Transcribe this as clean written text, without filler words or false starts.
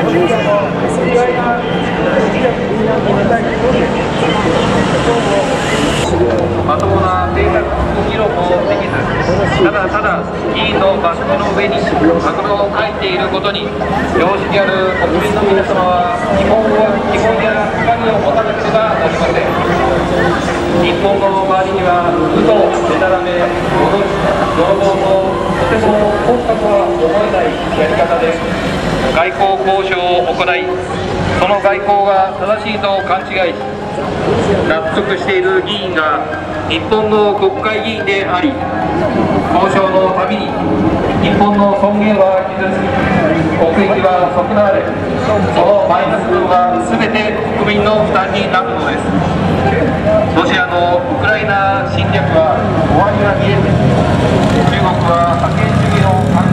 まともな政策議論もできず、ただただ議員のバスクの上に悪論を書いていることに、常識ある国民の皆様は疑問や怒りを持たなければなりません。日本の周りには嘘、でたらめ、脅し、泥棒ととても国家とは思えないやり方で外交交渉を行い、その外交が正しいと勘違いし、納得している議員が日本の国会議員であり、交渉のたびに日本の尊厳は傷つき、国益は損なわれ、そのマイナス分は全て国民の負担になるのです。ロシアのウクライナ侵略は終わりが見えず、中国は覇権主義の